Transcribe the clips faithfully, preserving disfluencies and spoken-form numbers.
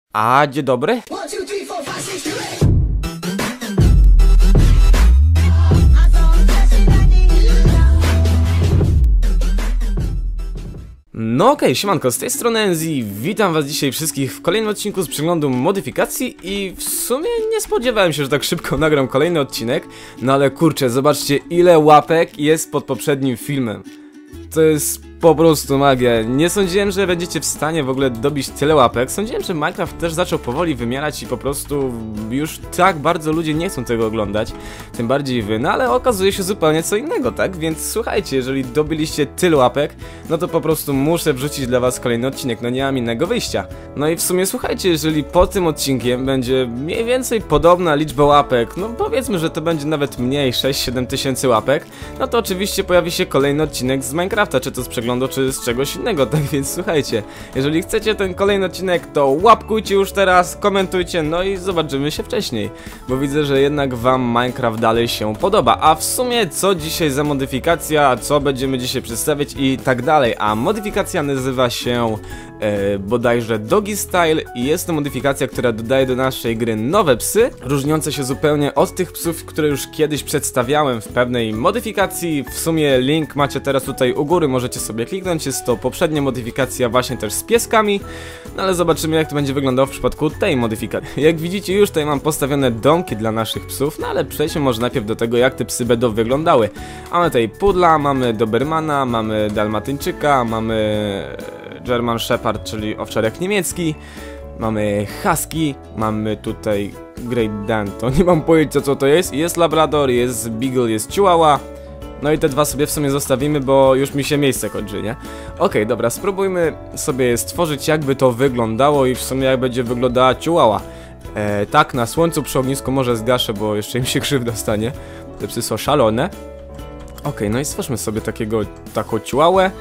A, dzień dobry. No okej, okay, siemanko, z tej strony Enzi, witam was dzisiaj wszystkich w kolejnym odcinku z przeglądu modyfikacji i w sumie nie spodziewałem się, że tak szybko nagram kolejny odcinek, no ale kurczę, zobaczcie ile łapek jest pod poprzednim filmem. To jest po prostu magia. Nie sądziłem, że będziecie w stanie w ogóle dobić tyle łapek. Sądziłem, że Minecraft też zaczął powoli wymierać i po prostu już tak bardzo ludzie nie chcą tego oglądać. Tym bardziej wy, no ale okazuje się zupełnie co innego, tak? Więc słuchajcie, jeżeli dobiliście tyle łapek, no to po prostu muszę wrzucić dla was kolejny odcinek, no nie mam innego wyjścia. No i w sumie słuchajcie, jeżeli po tym odcinkiem będzie mniej więcej podobna liczba łapek, no powiedzmy, że to będzie nawet mniej, sześć siedem tysięcy łapek, no to oczywiście pojawi się kolejny odcinek z Minecrafta, czy to z przeglądu, czy z czegoś innego, tak więc słuchajcie, jeżeli chcecie ten kolejny odcinek, to łapkujcie już teraz, komentujcie, no i zobaczymy się wcześniej, bo widzę, że jednak wam Minecraft dalej się podoba. A w sumie co dzisiaj za modyfikacja, co będziemy dzisiaj przedstawiać i tak dalej, a modyfikacja nazywa się e, bodajże Doggy Style i jest to modyfikacja, która dodaje do naszej gry nowe psy, różniące się zupełnie od tych psów, które już kiedyś przedstawiałem w pewnej modyfikacji. W sumie link macie teraz tutaj u góry, możecie sobie kliknąć, jest to poprzednia modyfikacja właśnie też z pieskami, no ale zobaczymy jak to będzie wyglądało w przypadku tej modyfikacji. Jak widzicie już tutaj mam postawione domki dla naszych psów, no ale przejdźmy może najpierw do tego jak te psy będą wyglądały. Mamy tutaj Pudla, mamy Dobermana, mamy Dalmatyńczyka, mamy German Shepherd, czyli owczarek niemiecki, mamy Husky, mamy tutaj Great Dane, to nie mam pojęcia co to jest, jest Labrador, jest Beagle, jest Chihuahua. No i te dwa sobie w sumie zostawimy, bo już mi się miejsce kończy, nie? Okej, okay, dobra, spróbujmy sobie stworzyć jakby to wyglądało i w sumie jak będzie wyglądała Chihuahua. E, tak, na słońcu przy ognisku może zgaszę, bo jeszcze im się krzywda stanie. Te psy są szalone. Okej, okay, no i stwórzmy sobie takiego, taką Chihuahuę.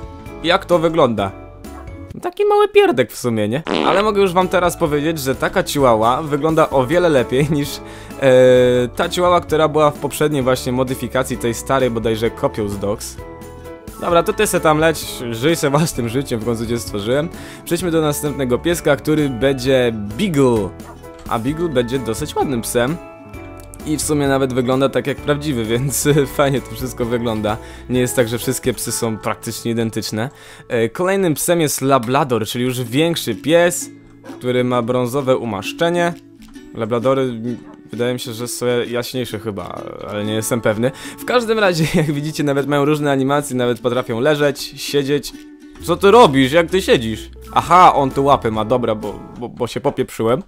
Jak to wygląda? Taki mały pierdek w sumie, nie? Ale mogę już wam teraz powiedzieć, że taka Chihuahua wygląda o wiele lepiej niż e, ta Chihuahua, która była w poprzedniej właśnie modyfikacji tej starej bodajże Copious Dogs. Dobra, to ty se tam leć, żyj se własnym życiem, w końcu cię stworzyłem. Przejdźmy do następnego pieska, który będzie Beagle. A Beagle będzie dosyć ładnym psem. I w sumie nawet wygląda tak jak prawdziwy, więc fajnie to wszystko wygląda. Nie jest tak, że wszystkie psy są praktycznie identyczne. Kolejnym psem jest Labrador, czyli już większy pies, który ma brązowe umaszczenie. Labradory wydaje mi się, że są jaśniejsze chyba, ale nie jestem pewny. W każdym razie, jak widzicie, nawet mają różne animacje, nawet potrafią leżeć, siedzieć. Co ty robisz? Jak ty siedzisz? Aha, on tu łapy ma, dobra, bo, bo, bo się popieprzyłem.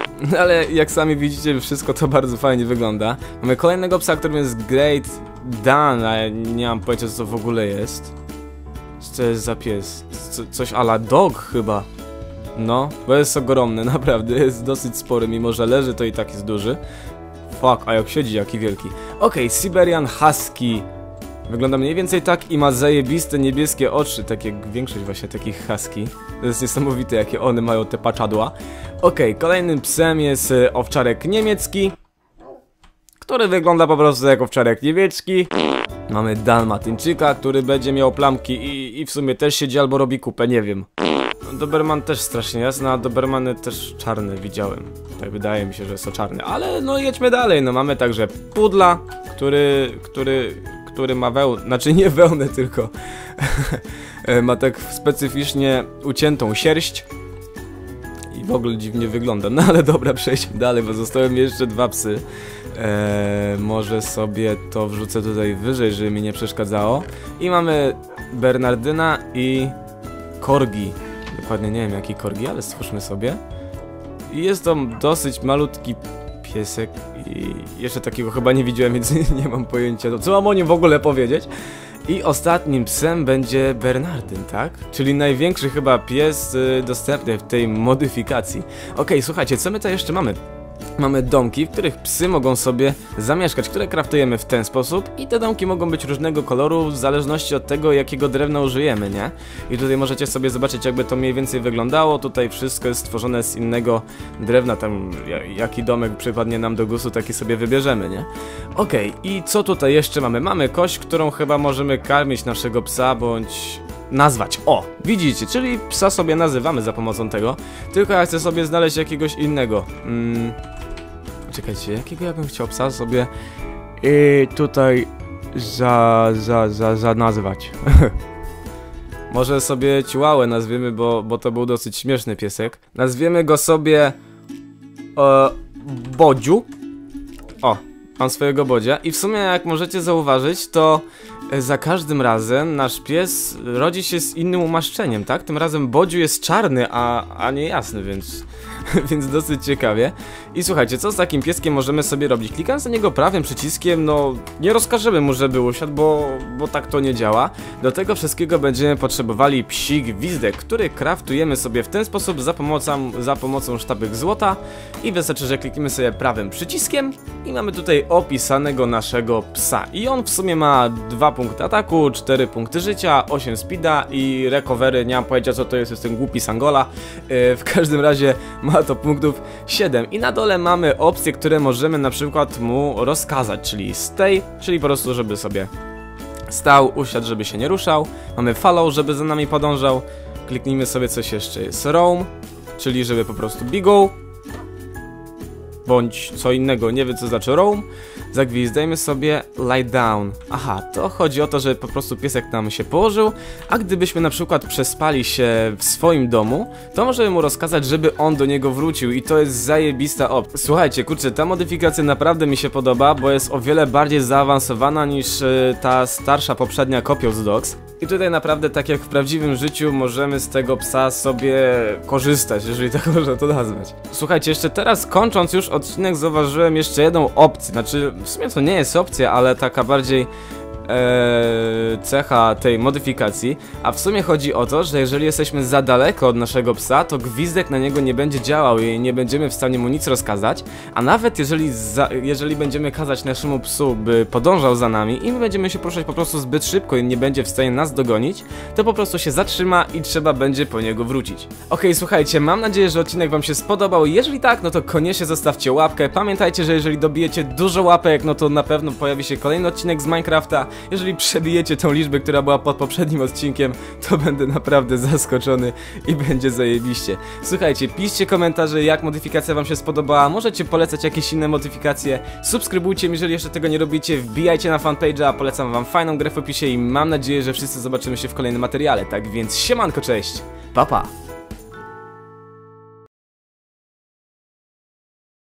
Ale jak sami widzicie, wszystko to bardzo fajnie wygląda. Mamy kolejnego psa, którym jest Great Dane, ale nie mam pojęcia co to w ogóle jest. Co to jest za pies? Co, coś a la dog chyba. No, bo jest ogromny, naprawdę, jest dosyć spory, mimo że leży to i tak jest duży. Fuck, a jak siedzi, jaki wielki. Okej, okay, Siberian Husky. Wygląda mniej więcej tak i ma zajebiste niebieskie oczy, tak jak większość właśnie takich husky. To jest niesamowite jakie one mają te paczadła. Okej, okay, kolejnym psem jest owczarek niemiecki, który wygląda po prostu jak owczarek niemiecki. Mamy Dalmatyńczyka, który będzie miał plamki i, i w sumie też siedzi albo robi kupę, nie wiem. Doberman też strasznie jasny, a Dobermany też czarne widziałem. Tak wydaje mi się, że są czarne, ale no jedźmy dalej. No mamy także Pudla, który, który, który ma wełnę, znaczy nie wełnę, tylko ma tak specyficznie uciętą sierść. I w ogóle dziwnie wygląda, no ale dobra, przejdźmy dalej, bo zostały mi jeszcze dwa psy. Eee, może sobie to wrzucę tutaj wyżej, żeby mi nie przeszkadzało. I mamy Bernardyna i Corgi. Dokładnie nie wiem jaki Corgi, ale stwórzmy sobie. I jest to dosyć malutki piesek i jeszcze takiego chyba nie widziałem, więc nie mam pojęcia, co mam o nim w ogóle powiedzieć. I ostatnim psem będzie Bernardyn, tak? Czyli największy chyba pies y, dostępny w tej modyfikacji. Okej, okay, słuchajcie, co my tutaj jeszcze mamy? Mamy domki, w których psy mogą sobie zamieszkać, które kraftujemy w ten sposób i te domki mogą być różnego koloru w zależności od tego jakiego drewna użyjemy, nie? I tutaj możecie sobie zobaczyć jakby to mniej więcej wyglądało, tutaj wszystko jest stworzone z innego drewna, tam jaki domek przypadnie nam do gustu taki sobie wybierzemy, nie? Okej, okay, i co tutaj jeszcze mamy? Mamy kość, którą chyba możemy karmić naszego psa, bądź nazwać. O, widzicie, czyli psa sobie nazywamy za pomocą tego. Tylko ja chcę sobie znaleźć jakiegoś innego. Mm, czekajcie, jakiego ja bym chciał psa sobie yy, tutaj za, za, za, za nazwać. Może sobie Chihuahua nazwiemy, bo, bo to był dosyć śmieszny piesek. Nazwiemy go sobie e, Bodziu. O, mam swojego Bodzia. I w sumie, jak możecie zauważyć, to za każdym razem nasz pies rodzi się z innym umaszczeniem, tak? Tym razem Bodziu jest czarny, a, a nie jasny, więc, więc dosyć ciekawie. I słuchajcie, co z takim pieskiem możemy sobie robić? Klikając na niego prawym przyciskiem, no nie rozkażemy mu, żeby usiadł, bo, bo tak to nie działa. Do tego wszystkiego będziemy potrzebowali psi gwizdek, który craftujemy sobie w ten sposób za pomocą, za pomocą sztabek złota. I wystarczy, że klikniemy sobie prawym przyciskiem i mamy tutaj opisanego naszego psa. I on w sumie ma dwa punkty ataku, cztery punkty życia, osiem speeda i recovery, nie mam pojęcia co to jest, jest ten głupi Sangola. Yy, w każdym razie ma to punktów siedem. I na dole mamy opcje, które możemy na przykład mu rozkazać, czyli stay, czyli po prostu żeby sobie stał, usiadł, żeby się nie ruszał. Mamy follow, żeby za nami podążał. Kliknijmy sobie coś jeszcze, jest roam, czyli żeby po prostu biegł. Bądź co innego, nie wiem co znaczy roam. Zagwizdajmy sobie lie down. Aha, to chodzi o to, że po prostu piesek nam się położył, a gdybyśmy na przykład przespali się w swoim domu, to możemy mu rozkazać, żeby on do niego wrócił i to jest zajebista opcja. Słuchajcie, kurczę, ta modyfikacja naprawdę mi się podoba, bo jest o wiele bardziej zaawansowana niż y, ta starsza poprzednia Copious Dogs. I tutaj naprawdę, tak jak w prawdziwym życiu, możemy z tego psa sobie korzystać, jeżeli tak można to nazwać. Słuchajcie, jeszcze teraz kończąc już odcinek, zauważyłem jeszcze jedną opcję, znaczy w sumie to nie jest opcja, ale taka bardziej Eee, cecha tej modyfikacji, a w sumie chodzi o to, że jeżeli jesteśmy za daleko od naszego psa, to gwizdek na niego nie będzie działał i nie będziemy w stanie mu nic rozkazać, a nawet jeżeli, za, jeżeli będziemy kazać naszemu psu, by podążał za nami i my będziemy się poruszać po prostu zbyt szybko i nie będzie w stanie nas dogonić, to po prostu się zatrzyma i trzeba będzie po niego wrócić. Okej, słuchajcie, mam nadzieję, że odcinek wam się spodobał, jeżeli tak, no to koniecznie zostawcie łapkę. Pamiętajcie, że jeżeli dobijecie dużo łapek, no to na pewno pojawi się kolejny odcinek z Minecrafta. Jeżeli przebijecie tą liczbę, która była pod poprzednim odcinkiem, to będę naprawdę zaskoczony i będzie zajebiście. Słuchajcie, piszcie komentarze, jak modyfikacja wam się spodobała, możecie polecać jakieś inne modyfikacje, subskrybujcie, jeżeli jeszcze tego nie robicie, wbijajcie na fanpage'a, polecam wam fajną grę w opisie i mam nadzieję, że wszyscy zobaczymy się w kolejnym materiale. Tak więc siemanko, cześć, pa pa!